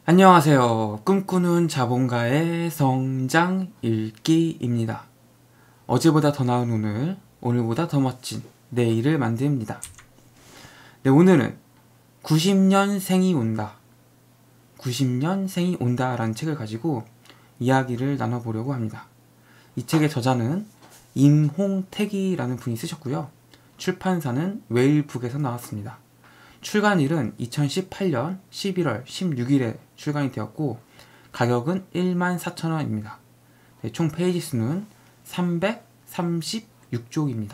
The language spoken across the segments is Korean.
안녕하세요. 꿈꾸는 자본가의 성장 읽기입니다. 어제보다 더 나은 오늘, 오늘보다 더 멋진 내일을 만듭니다. 네, 오늘은 90년생이 온다. 90년생이 온다라는 책을 가지고 이야기를 나눠보려고 합니다. 이 책의 저자는 임홍택이라는 분이 쓰셨고요. 출판사는 웨일북에서 나왔습니다. 출간일은 2018년 11월 16일에 출간이 되었고 가격은 14,000원입니다. 네, 총 페이지 수는 336쪽입니다.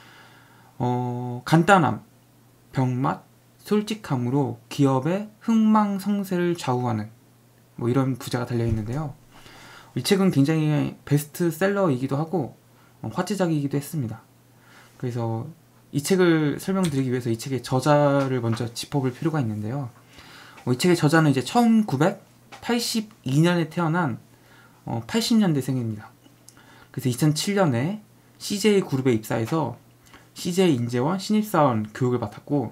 간단함, 병맛, 솔직함으로 기업의 흥망성쇠를 좌우하는 이런 부제가 달려있는데요. 이 책은 굉장히 베스트셀러이기도 하고 화제작이기도 했습니다. 그래서 이 책을 설명드리기 위해서 이 책의 저자를 먼저 짚어볼 필요가 있는데요. 이 책의 저자는 이제 1982년에 태어난 80년대생입니다. 그래서 2007년에 CJ 그룹에 입사해서 CJ 인재원 신입사원 교육을 맡았고,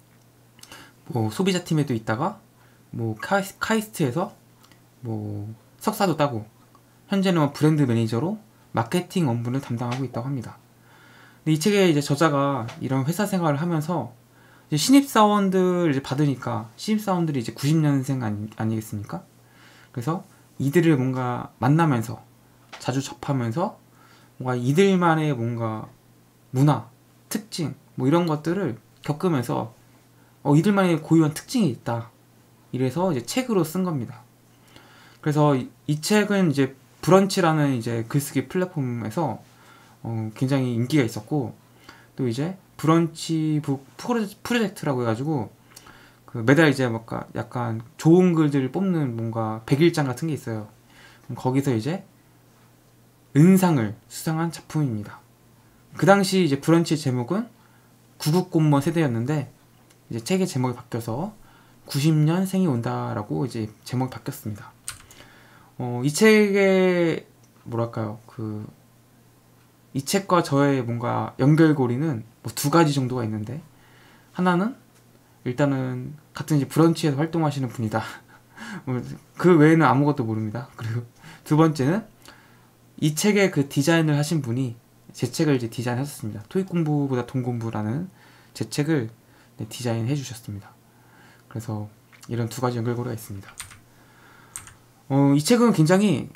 소비자팀에도 있다가 카이스트에서 석사도 따고, 현재는 브랜드 매니저로 마케팅 업무를 담당하고 있다고 합니다. 근데 이 책의 이제 저자가 이런 회사 생활을 하면서 이제 신입사원들 이제 받으니까 신입사원들이 이제 90년생 아니겠습니까? 그래서 이들을 뭔가 만나면서 자주 접하면서 뭔가 이들만의 뭔가 문화, 특징 이런 것들을 겪으면서 이들만의 고유한 특징이 있다. 이래서 이제 책으로 쓴 겁니다. 그래서 이 책은 이제 브런치라는 이제 글쓰기 플랫폼에서 굉장히 인기가 있었고, 또 이제 브런치북 프로젝트라고 해가지고 매달 이제 약간 좋은 글들을 뽑는 뭔가 100일장 같은 게 있어요. 거기서 이제 은상을 수상한 작품입니다. 그 당시 이제 브런치 제목은 구국공무원 세대였는데 이제 책의 제목이 바뀌어서 90년생이 온다라고 이제 제목이 바뀌었습니다. 이 책의 이 책과 저의 뭔가 연결고리는 두 가지 정도가 있는데, 하나는 일단은 같은 이제 브런치에서 활동하시는 분이다. 그 외에는 아무것도 모릅니다. 그리고 두 번째는 이 책의 그 디자인을 하신 분이 제 책을 이제 디자인하셨습니다. 토익 공부보다 돈 공부라는 제 책을 디자인해 주셨습니다. 그래서 이런 두 가지 연결고리가 있습니다. 이 책은 굉장히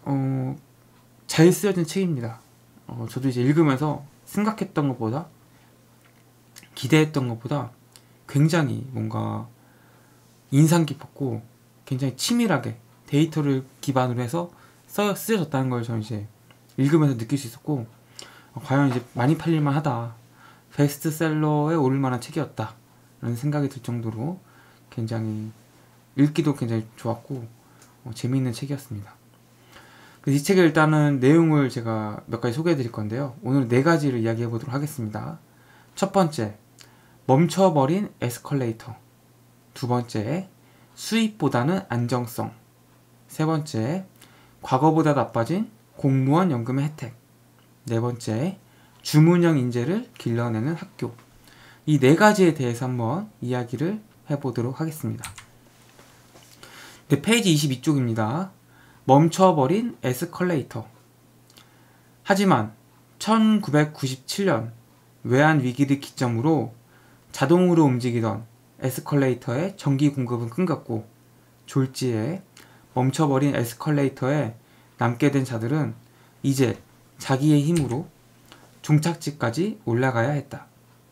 잘 쓰여진 책입니다. 저도 이제 읽으면서 생각했던 것보다, 기대했던 것보다 굉장히 뭔가 인상 깊었고 굉장히 치밀하게 데이터를 기반으로 해서 쓰여졌다는 걸 저는 이제 읽으면서 느낄 수 있었고, 과연 이제 많이 팔릴만 하다, 베스트셀러에 오를 만한 책이었다 라는 생각이 들 정도로 굉장히 읽기도 굉장히 좋았고 재미있는 책이었습니다. 이 책의 일단은 내용을 제가 몇 가지 소개해 드릴 건데요. 오늘 네 가지를 이야기해 보도록 하겠습니다. 첫 번째, 멈춰버린 에스컬레이터. 두 번째, 수입보다는 안정성. 세 번째, 과거보다 나빠진 공무원 연금의 혜택. 네 번째, 주문형 인재를 길러내는 학교. 이 네 가지에 대해서 한번 이야기를 해보도록 하겠습니다. 네, 페이지 22쪽입니다. 멈춰버린 에스컬레이터. 하지만 1997년 외환위기를 기점으로 자동으로 움직이던 에스컬레이터의 전기 공급은 끊겼고, 졸지에 멈춰버린 에스컬레이터에 남게 된 자들은 이제 자기의 힘으로 종착지까지 올라가야 했다.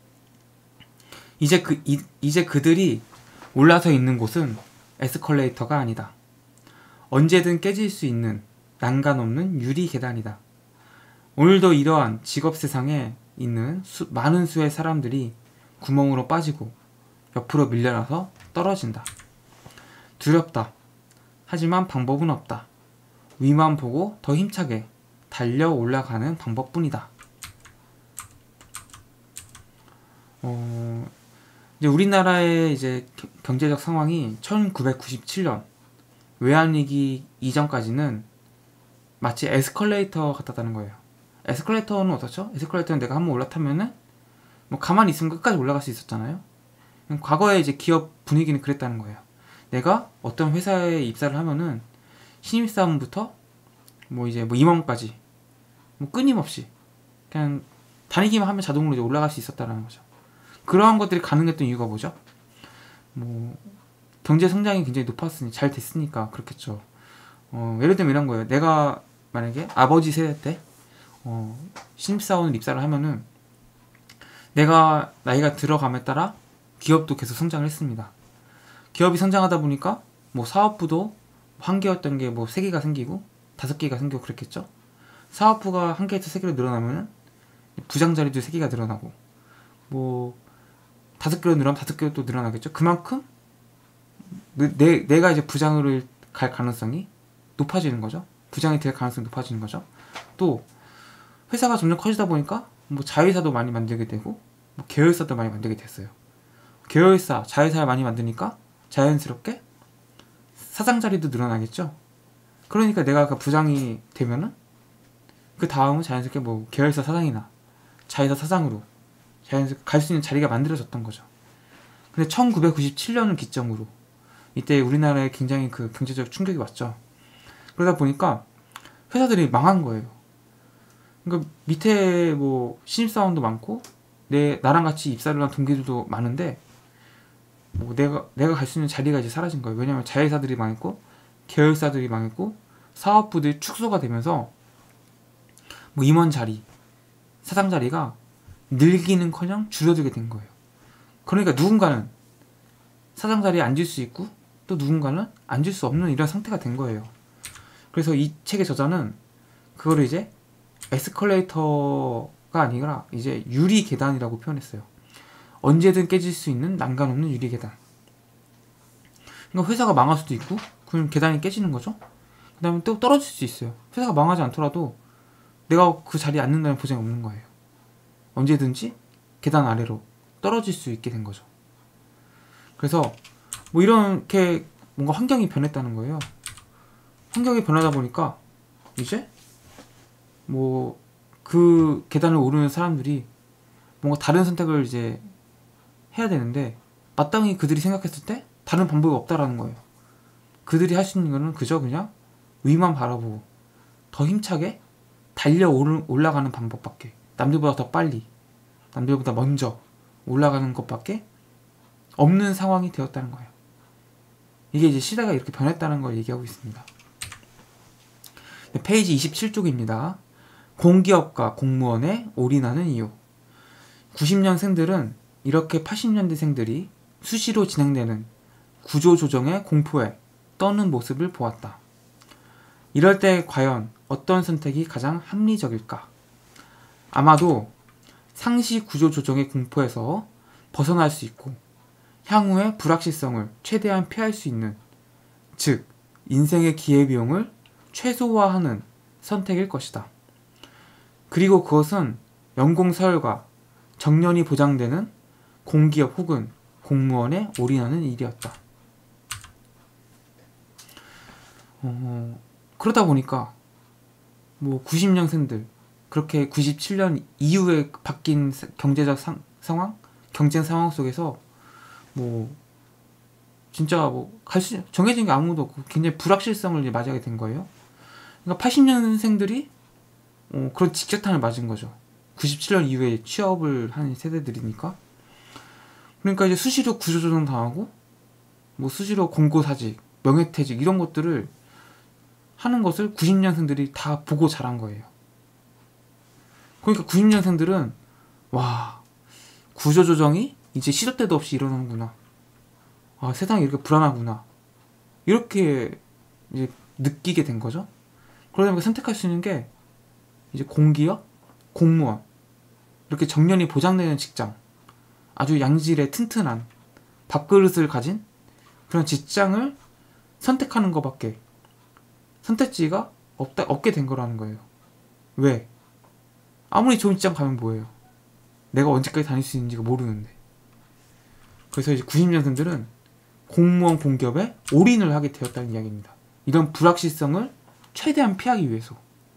이제 그들이 올라서 있는 곳은 에스컬레이터가 아니다. 언제든 깨질 수 있는 난간 없는 유리 계단이다. 오늘도 이러한 직업 세상에 있는 많은 수의 사람들이 구멍으로 빠지고 옆으로 밀려나서 떨어진다. 두렵다. 하지만 방법은 없다. 위만 보고 더 힘차게 달려 올라가는 방법뿐이다. 이제 우리나라의 이제 경제적 상황이 1997년 외환위기 이전까지는 마치 에스컬레이터 같았다는 거예요. 에스컬레이터는 어떻죠? 에스컬레이터는 내가 한번 올라타면은 가만히 있으면 끝까지 올라갈 수 있었잖아요. 과거에 이제 기업 분위기는 그랬다는 거예요. 내가 어떤 회사에 입사를 하면은 신입사원부터 뭐 이제 뭐 임원까지 뭐 끊임없이 그냥 다니기만 하면 자동으로 이제 올라갈 수 있었다라는 거죠. 그러한 것들이 가능했던 이유가 뭐죠? 뭐 경제 성장이 굉장히 높았으니 잘 됐으니까 그렇겠죠. 예를 들면 이런 거예요. 내가 만약에 아버지 세대 때 신입사원을 입사를 하면은 내가 나이가 들어감에 따라 기업도 계속 성장을 했습니다. 기업이 성장하다 보니까 뭐 사업부도 한 개였던 게 뭐 3개가 생기고 5개가 생기고 그랬겠죠. 사업부가 한 개에서 3개로 늘어나면은 부장 자리도 3개가 늘어나고 뭐 5개로 늘어나면 5개로 또 늘어나겠죠. 그만큼 내가 이제 부장으로 갈 가능성이 높아지는 거죠. 부장이 될 가능성이 높아지는 거죠. 또 회사가 점점 커지다 보니까 뭐 자회사도 많이 만들게 되고 뭐 계열사도 많이 만들게 됐어요. 계열사, 자회사를 많이 만드니까 자연스럽게 사장 자리도 늘어나겠죠. 그러니까 내가 그 부장이 되면은 그 다음은 자연스럽게 뭐 계열사 사장이나 자회사 사장으로 자연스럽게 갈 수 있는 자리가 만들어졌던 거죠. 근데 1997년을 기점으로 이때 우리나라에 굉장히 그 경제적 충격이 왔죠. 그러다 보니까 회사들이 망한 거예요. 그러니까 밑에 뭐 신입사원도 많고 나랑 같이 입사를 한 동기들도 많은데 뭐 내가 갈 수 있는 자리가 이제 사라진 거예요. 왜냐면 자회사들이 망했고 계열사들이 망했고 사업부들이 축소가 되면서 뭐 임원 자리, 사장 자리가 늘기는커녕 줄어들게 된 거예요. 그러니까 누군가는 사장 자리에 앉을 수 있고 또 누군가는 앉을 수 없는 이런 상태가 된 거예요. 그래서 이 책의 저자는 그거를 이제 에스컬레이터가 아니라 이제 유리 계단이라고 표현했어요. 언제든 깨질 수 있는 난간 없는 유리 계단. 그러니까 회사가 망할 수도 있고 그럼 계단이 깨지는 거죠. 그 다음에 또 떨어질 수 있어요. 회사가 망하지 않더라도 내가 그 자리에 앉는다는 보장이 없는 거예요. 언제든지 계단 아래로 떨어질 수 있게 된 거죠. 그래서 뭐 이렇게 뭔가 환경이 변했다는 거예요. 환경이 변하다 보니까 이제 뭐 그 계단을 오르는 사람들이 뭔가 다른 선택을 이제 해야 되는데 마땅히 그들이 생각했을 때 다른 방법이 없다라는 거예요. 그들이 할 수 있는 거는 그저 그냥 위만 바라보고 더 힘차게 달려 올라가는 방법밖에, 남들보다 더 빨리, 남들보다 먼저 올라가는 것밖에 없는 상황이 되었다는 거예요. 이게 이제 시대가 이렇게 변했다는 걸 얘기하고 있습니다. 네, 페이지 27쪽입니다. 공기업과 공무원에 올인하는 이유. 90년생들은 이렇게 80년대생들이 수시로 진행되는 구조조정의 공포에 떠는 모습을 보았다. 이럴 때 과연 어떤 선택이 가장 합리적일까? 아마도 상시 구조조정의 공포에서 벗어날 수 있고 향후의 불확실성을 최대한 피할 수 있는, 즉 인생의 기회비용을 최소화하는 선택일 것이다. 그리고 그것은 연공서열과 정년이 보장되는 공기업 혹은 공무원에 올인하는 일이었다. 그러다 보니까 뭐 90년생들, 그렇게 97년 이후에 바뀐 경제적 상황, 경쟁 상황 속에서 뭐 진짜 뭐 정해진 게 아무도 없고 굉장히 불확실성을 이제 맞이하게 된 거예요. 그러니까 80년생들이 그런 직격탄을 맞은 거죠. 97년 이후에 취업을 한 세대들이니까. 그러니까 이제 수시로 구조조정 당하고 뭐 수시로 공고사직, 명예퇴직 이런 것들을 하는 것을 90년생들이 다 보고 자란 거예요. 그러니까 90년생들은 와, 구조조정이 이제 시도 때도 없이 일어나는구나. 아, 세상이 이렇게 불안하구나. 이렇게 이제 느끼게 된 거죠. 그러다 보니까 선택할 수 있는 게 이제 공기업, 공무원, 이렇게 정년이 보장되는 직장, 아주 양질의 튼튼한 밥그릇을 가진 그런 직장을 선택하는 것밖에 선택지가 없게 된 거라는 거예요. 왜? 아무리 좋은 직장 가면 뭐예요? 내가 언제까지 다닐 수 있는지가 모르는데. 그래서 이제 90년생들은 공무원 공기업에 올인을 하게 되었다는 이야기입니다. 이런 불확실성을 최대한 피하기 위해서.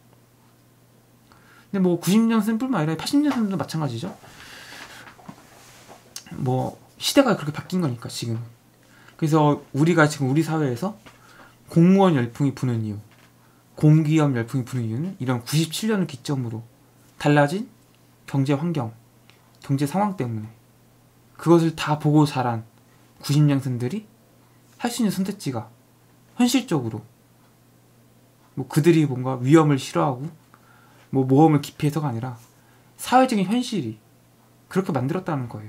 근데 뭐 90년생뿐만 아니라 80년생도 마찬가지죠. 뭐 시대가 그렇게 바뀐 거니까 지금. 그래서 우리가 지금 우리 사회에서 공무원 열풍이 부는 이유, 공기업 열풍이 부는 이유는 이런 97년을 기점으로 달라진 경제 환경, 경제 상황 때문에 그것을 다 보고 자란 90년생들이 할 수 있는 선택지가 현실적으로 뭐 그들이 뭔가 위험을 싫어하고 뭐 모험을 기피해서가 아니라 사회적인 현실이 그렇게 만들었다는 거예요.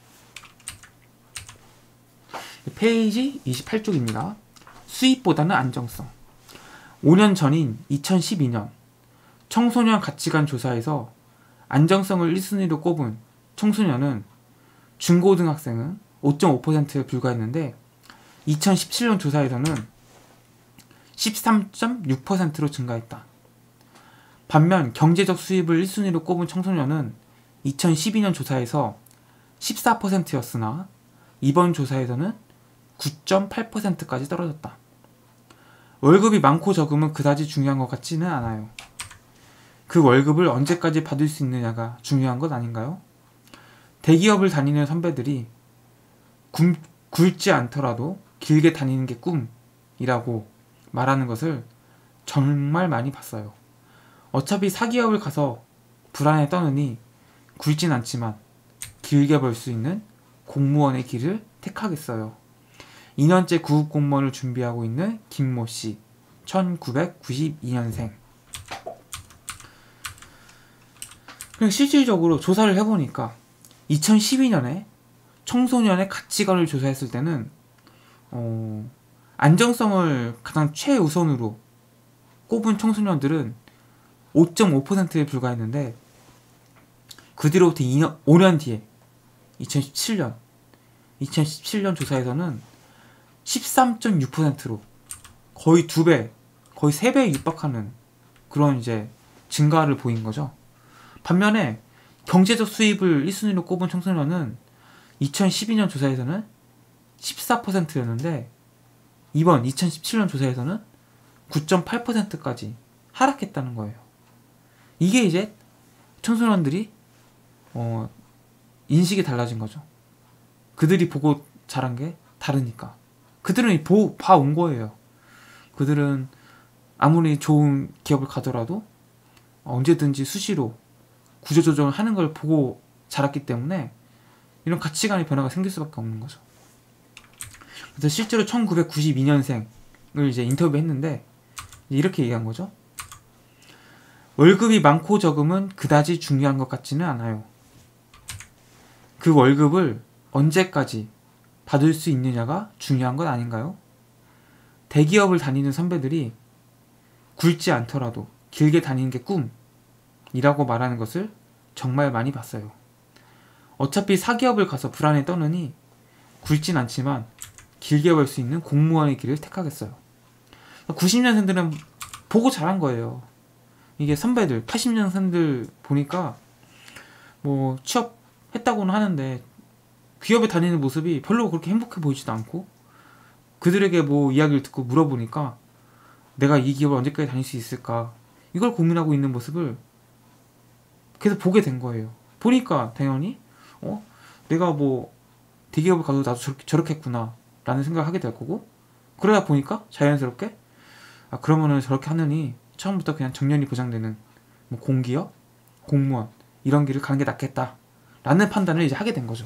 페이지 28쪽입니다. 수입보다는 안정성. 5년 전인 2012년 청소년 가치관 조사에서 안정성을 1순위로 꼽은 청소년은 중고등학생은 5.5%에 불과했는데 2017년 조사에서는 13.6%로 증가했다. 반면 경제적 수입을 1순위로 꼽은 청소년은 2012년 조사에서 14%였으나 이번 조사에서는 9.8%까지 떨어졌다. 월급이 많고 적으면 그다지 중요한 것 같지는 않아요. 그 월급을 언제까지 받을 수 있느냐가 중요한 것 아닌가요? 대기업을 다니는 선배들이 굶지 않더라도 길게 다니는 게 꿈이라고 말하는 것을 정말 많이 봤어요. 어차피 사기업을 가서 불안에 떠느니 굶진 않지만 길게 벌 수 있는 공무원의 길을 택하겠어요. 2년째 구급공무원을 준비하고 있는 김모씨, 1992년생. 실질적으로 조사를 해보니까 2012년에 청소년의 가치관을 조사했을 때는 안정성을 가장 최우선으로 꼽은 청소년들은 5.5%에 불과했는데 그 뒤로부터 5년 뒤에 2017년 조사에서는 13.6%로 거의 2배, 거의 3배에 육박하는 그런 이제 증가를 보인 거죠. 반면에 경제적 수입을 1순위로 꼽은 청소년은 2012년 조사에서는 14%였는데 이번 2017년 조사에서는 9.8%까지 하락했다는 거예요. 이게 이제 청소년들이 인식이 달라진 거죠. 그들이 보고 자란 게 다르니까. 그들은 봐온 거예요. 그들은 아무리 좋은 기업을 가더라도 언제든지 수시로 구조조정을 하는 걸 보고 자랐기 때문에 이런 가치관의 변화가 생길 수밖에 없는 거죠. 그래서 실제로 1992년생을 이제 인터뷰했는데 이렇게 얘기한 거죠. 월급이 많고 적음은 그다지 중요한 것 같지는 않아요. 그 월급을 언제까지 받을 수 있느냐가 중요한 것 아닌가요? 대기업을 다니는 선배들이 굶지 않더라도 길게 다니는 게 꿈이라고 말하는 것을 정말 많이 봤어요. 어차피 사기업을 가서 불안에 떠느니 굶진 않지만 길게 벌 수 있는 공무원의 길을 택하겠어요. 90년생들은 보고 자란 거예요. 이게 선배들, 80년생들 보니까 뭐 취업했다고는 하는데 기업에 다니는 모습이 별로 그렇게 행복해 보이지도 않고 그들에게 뭐 이야기를 듣고 물어보니까 내가 이 기업을 언제까지 다닐 수 있을까 이걸 고민하고 있는 모습을 계속 보게 된 거예요. 보니까 당연히 내가 뭐 대기업을 가도 나도 저렇게 했구나 라는 생각을 하게 될 거고 그러다 보니까 자연스럽게 그러면은 저렇게 하느니 처음부터 그냥 정년이 보장되는 뭐 공기업, 공무원 이런 길을 가는 게 낫겠다 라는 판단을 이제 하게 된 거죠.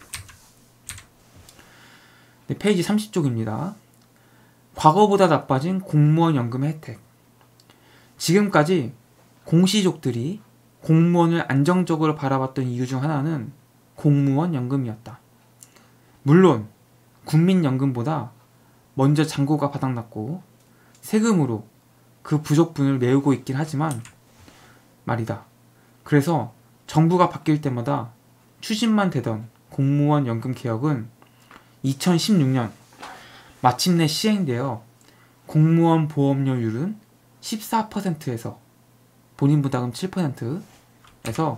네, 페이지 30쪽입니다. 과거보다 나빠진 공무원 연금의 혜택. 지금까지 공시족들이 공무원을 안정적으로 바라봤던 이유 중 하나는 공무원 연금이었다. 물론 국민연금보다 먼저 잔고가 바닥났고 세금으로 그 부족분을 메우고 있긴 하지만 말이다. 그래서 정부가 바뀔 때마다 추진만 되던 공무원 연금 개혁은 2016년 마침내 시행되어 공무원 보험료율은 14%에서 본인 부담금 7%에서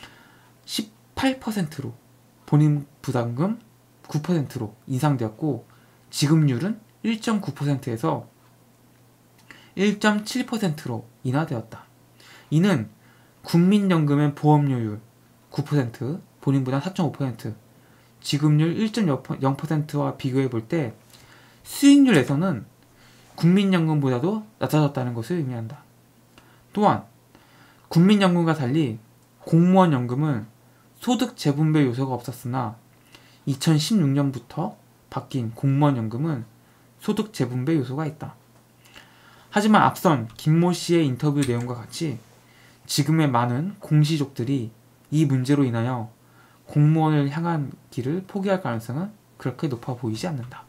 18%로 본인 부담금 9%로 인상되었고 지급률은 1.9%에서 1.7%로 인하되었다. 이는 국민연금의 보험료율 9%, 본인 부담 4.5%, 지급률 1.0%와 비교해 볼 때 수익률에서는 국민연금보다도 낮아졌다는 것을 의미한다. 또한 국민연금과 달리 공무원연금은 소득 재분배 요소가 없었으나 2016년부터 바뀐 공무원연금은 소득 재분배 요소가 있다. 하지만 앞선 김모 씨의 인터뷰 내용과 같이 지금의 많은 공시족들이 이 문제로 인하여 공무원을 향한 길을 포기할 가능성은 그렇게 높아 보이지 않는다.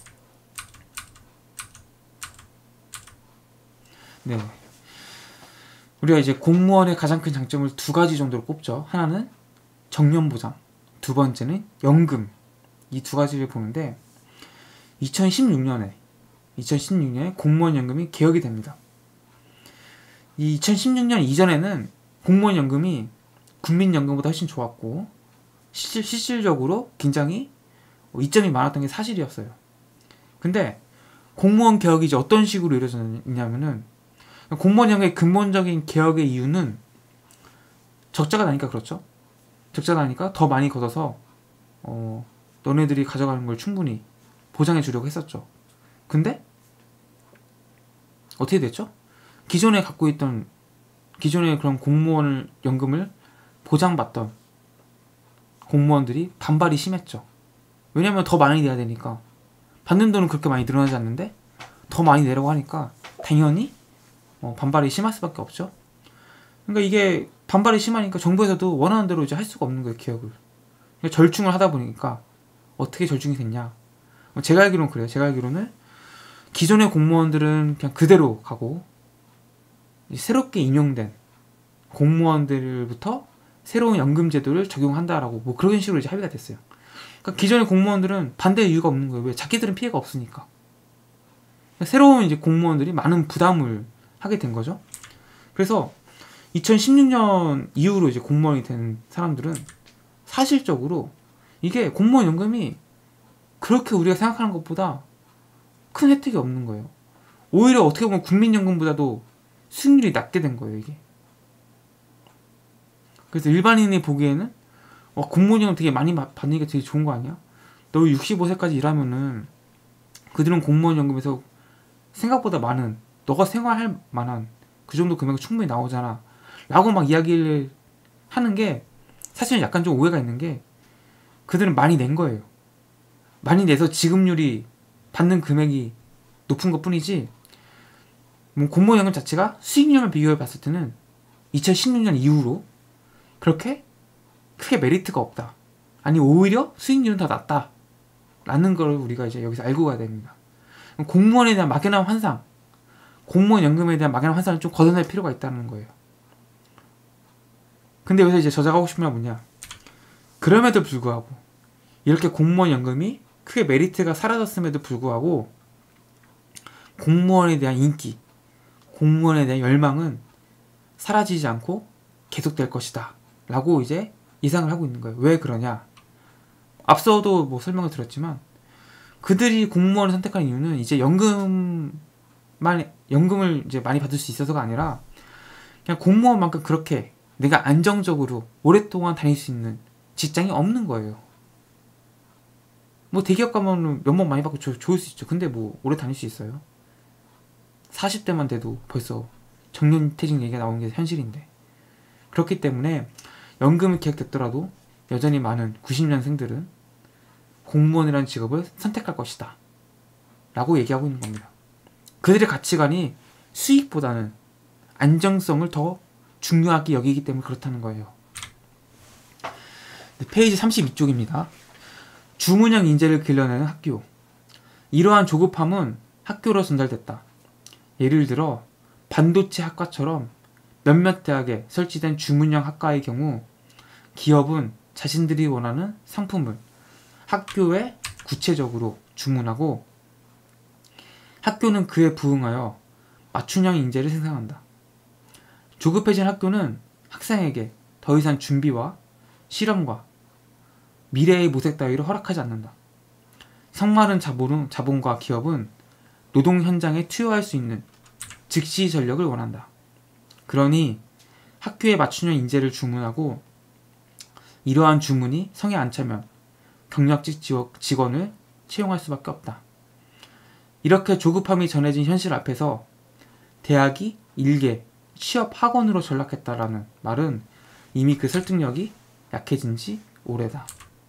네. 우리가 이제 공무원의 가장 큰 장점을 두 가지 정도로 꼽죠. 하나는 정년보장, 두 번째는 연금. 이 두 가지를 보는데 2016년에 공무원 연금이 개혁이 됩니다. 이 2016년 이전에는 공무원 연금이 국민연금보다 훨씬 좋았고 실질적으로 굉장히 이점이 많았던 게 사실이었어요. 근데 공무원 개혁이 이제 어떤 식으로 이루어졌냐면은 공무원 연금의 근본적인 개혁의 이유는 적자가 나니까 그렇죠. 적자가 나니까 더 많이 걷어서 너네들이 가져가는 걸 충분히 보장해 주려고 했었죠. 근데 어떻게 됐죠? 기존에 갖고 있던 기존의 그런 공무원 연금을 보장받던 공무원들이 반발이 심했죠. 왜냐면 더 많이 내야 되니까. 받는 돈은 그렇게 많이 늘어나지 않는데 더 많이 내라고 하니까 당연히 반발이 심할 수밖에 없죠. 그러니까 이게 반발이 심하니까 정부에서도 원하는 대로 이제 할 수가 없는 거예요, 개혁을. 그러니까 절충을 하다 보니까 어떻게 절충이 됐냐? 제가 알기로는 그래요. 제가 알기로는 기존의 공무원들은 그냥 그대로 가고 새롭게 임용된 공무원들부터 새로운 연금 제도를 적용한다라고 뭐 그런 식으로 이제 합의가 됐어요. 그러니까 기존의 공무원들은 반대의 이유가 없는 거예요. 왜? 자기들은 피해가 없으니까. 새로운 이제 공무원들이 많은 부담을 하게 된 거죠. 그래서 2016년 이후로 이제 공무원이 된 사람들은 사실적으로 이게 공무원 연금이 그렇게 우리가 생각하는 것보다 큰 혜택이 없는 거예요. 오히려 어떻게 보면 국민연금보다도 수익률이 낮게 된 거예요, 이게. 그래서 일반인이 보기에는 공무원 연금 되게 많이 받는 게 되게 좋은 거 아니야? 너 65세까지 일하면은 그들은 공무원 연금에서 생각보다 많은 너가 생활할 만한 그 정도 금액이 충분히 나오잖아 라고 막 이야기를 하는 게 사실은 약간 좀 오해가 있는 게 그들은 많이 낸 거예요. 많이 내서 지급률이 받는 금액이 높은 것 뿐이지 뭐 공무원 연금 자체가 수익률만 비교해 봤을 때는 2016년 이후로 그렇게 크게 메리트가 없다. 아니 오히려 수익률은 더 낮다 라는 걸 우리가 이제 여기서 알고 가야 됩니다. 공무원에 대한 막연한 환상, 공무원 연금에 대한 막연한 환상을 좀 걷어낼 필요가 있다는 거예요. 근데 여기서 이제 저자가 하고 싶은 말 뭐냐, 그럼에도 불구하고 이렇게 공무원 연금이 크게 메리트가 사라졌음에도 불구하고 공무원에 대한 인기, 공무원에 대한 열망은 사라지지 않고 계속될 것이다 라고 이제 예상을 하고 있는 거예요. 왜 그러냐, 앞서도 뭐 설명을 드렸지만 그들이 공무원을 선택한 이유는 이제 연금을 이제 많이 받을 수 있어서가 아니라 그냥 공무원만큼 그렇게 내가 안정적으로 오랫동안 다닐 수 있는 직장이 없는 거예요. 뭐 대기업 가면 연봉 많이 받고 좋을 수 있죠. 근데 뭐 오래 다닐 수 있어요? 40대만 돼도 벌써 정년퇴직 얘기가 나오는 게 현실인데. 그렇기 때문에 연금이 개혁됐더라도 여전히 많은 90년생들은 공무원이라는 직업을 선택할 것이다 라고 얘기하고 있는 겁니다. 그들의 가치관이 수익보다는 안정성을 더 중요하게 여기기 때문에 그렇다는 거예요. 페이지 32쪽입니다. 주문형 인재를 길러내는 학교. 이러한 조급함은 학교로 전달됐다. 예를 들어 반도체 학과처럼 몇몇 대학에 설치된 주문형 학과의 경우 기업은 자신들이 원하는 상품을 학교에 구체적으로 주문하고 학교는 그에 부응하여 맞춤형 인재를 생산한다. 조급해진 학교는 학생에게 더 이상 준비와 실험과 미래의 모색 따위를 허락하지 않는다. 성마른 자본과 기업은 노동 현장에 투여할 수 있는 즉시 전력을 원한다. 그러니 학교에 맞춤형 인재를 주문하고 이러한 주문이 성에 안 차면 경력직 직원을 채용할 수밖에 없다. 이렇게 조급함이 전해진 현실 앞에서 대학이 일개 취업 학원으로 전락했다라는 말은 이미 그 설득력이 약해진 지 오래다.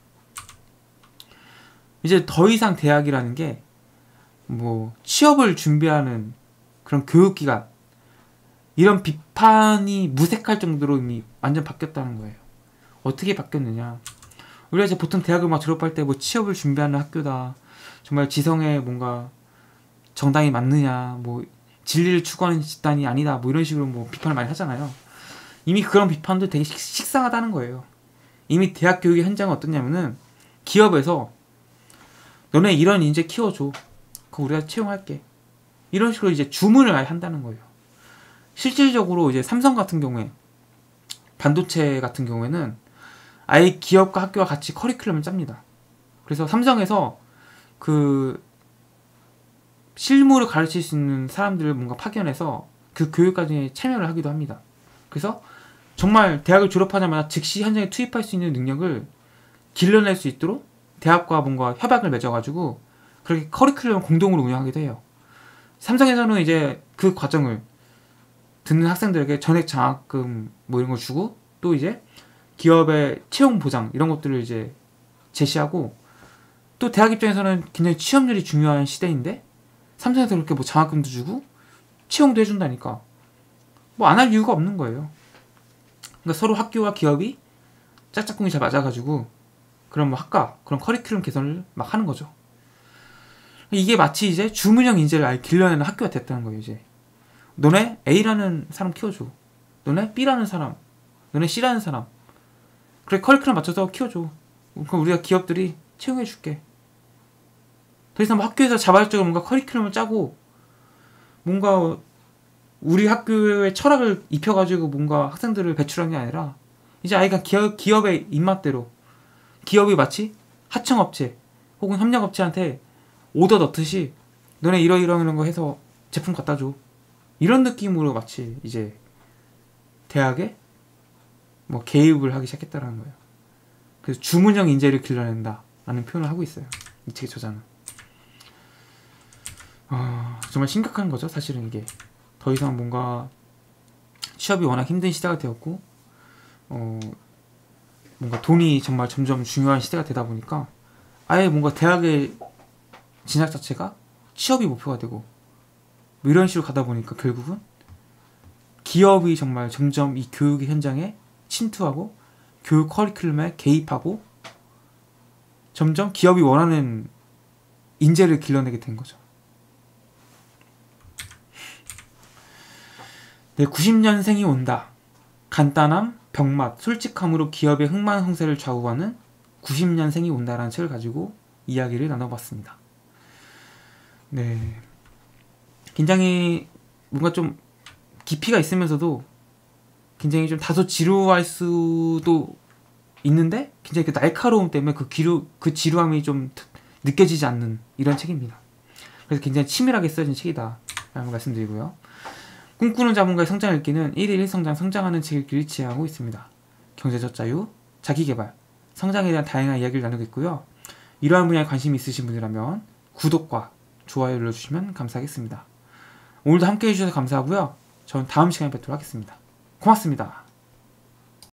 이제 더 이상 대학이라는 게 뭐 취업을 준비하는 그런 교육기관, 이런 비판이 무색할 정도로 이미 완전 바뀌었다는 거예요. 어떻게 바뀌었느냐? 우리가 이제 보통 대학을 막 졸업할 때 뭐 취업을 준비하는 학교다, 정말 지성에 뭔가 정당이 맞느냐, 뭐 진리를 추구하는 집단이 아니다, 뭐 이런 식으로 뭐 비판을 많이 하잖아요. 이미 그런 비판도 되게 식상하다는 거예요. 이미 대학 교육의 현장은 어떠냐면은 기업에서 너네 이런 인재 키워줘, 그거 우리가 채용할게, 이런 식으로 이제 주문을 아예 한다는 거예요. 실질적으로 이제 삼성 같은 경우에, 반도체 같은 경우에는 아예 기업과 학교와 같이 커리큘럼을 짭니다. 그래서 삼성에서 그 실무를 가르칠 수 있는 사람들을 뭔가 파견해서 그 교육 과정에 참여를 하기도 합니다. 그래서 정말 대학을 졸업하자마자 즉시 현장에 투입할 수 있는 능력을 길러낼 수 있도록 대학과 뭔가 협약을 맺어가지고 그렇게 커리큘럼을 공동으로 운영하기도 해요. 삼성에서는 이제 그 과정을 듣는 학생들에게 전액 장학금 뭐 이런 걸 주고, 또 이제 기업의 채용 보장 이런 것들을 이제 제시하고, 또 대학 입장에서는 굉장히 취업률이 중요한 시대인데 삼성에서 그렇게 뭐 장학금도 주고 채용도 해준다니까 뭐 안 할 이유가 없는 거예요. 그러니까 서로 학교와 기업이 짝짝꿍이 잘 맞아가지고 그런 뭐 학과 그런 커리큘럼 개선을 막 하는 거죠. 이게 마치 이제 주문형 인재를 아예 길러내는 학교가 됐다는 거예요. 이제 너네 A라는 사람 키워줘, 너네 B라는 사람, 너네 C라는 사람, 그래 커리큘럼 맞춰서 키워줘, 그럼 우리가 기업들이 채용해줄게. 더 이상 뭐 학교에서 자발적으로 뭔가 커리큘럼을 짜고 뭔가 우리 학교의 철학을 입혀가지고 뭔가 학생들을 배출한 게 아니라 이제 아이가 기업의 입맛대로, 기업이 마치 하청업체 혹은 협력업체한테 오더 넣듯이 너네 이런 거 해서 제품 갖다 줘, 이런 느낌으로 마치 이제 대학에 뭐 개입을 하기 시작했다라는 거예요. 그래서 주문형 인재를 길러낸다 라는 표현을 하고 있어요, 이 책의 저자는. 정말 심각한 거죠. 사실은 이게 더 이상 뭔가 취업이 워낙 힘든 시대가 되었고 뭔가 돈이 정말 점점 중요한 시대가 되다 보니까 아예 뭔가 대학의 진학 자체가 취업이 목표가 되고 뭐 이런 식으로 가다 보니까 결국은 기업이 정말 점점 이 교육의 현장에 침투하고 교육 커리큘럼에 개입하고 점점 기업이 원하는 인재를 길러내게 된 거죠. 네, 90년생이 온다. 간단함, 병맛, 솔직함으로 기업의 흥망 형세를 좌우하는 90년생이 온다라는 책을 가지고 이야기를 나눠봤습니다. 네, 굉장히 뭔가 좀 깊이가 있으면서도 굉장히 좀 다소 지루할 수도 있는데 굉장히 그 날카로움 때문에 그 지루함이 좀 느껴지지 않는 이런 책입니다. 그래서 굉장히 치밀하게 써진 책이다 라는 걸 말씀드리고요. 꿈꾸는 자본가의 성장 읽기는 1일 1성장 성장하는 책 읽기를 지향하고 있습니다. 경제적 자유, 자기개발, 성장에 대한 다양한 이야기를 나누고 있고요. 이러한 분야에 관심이 있으신 분이라면 구독과 좋아요 눌러주시면 감사하겠습니다. 오늘도 함께 해주셔서 감사하고요. 저는 다음 시간에 뵙도록 하겠습니다. 고맙습니다.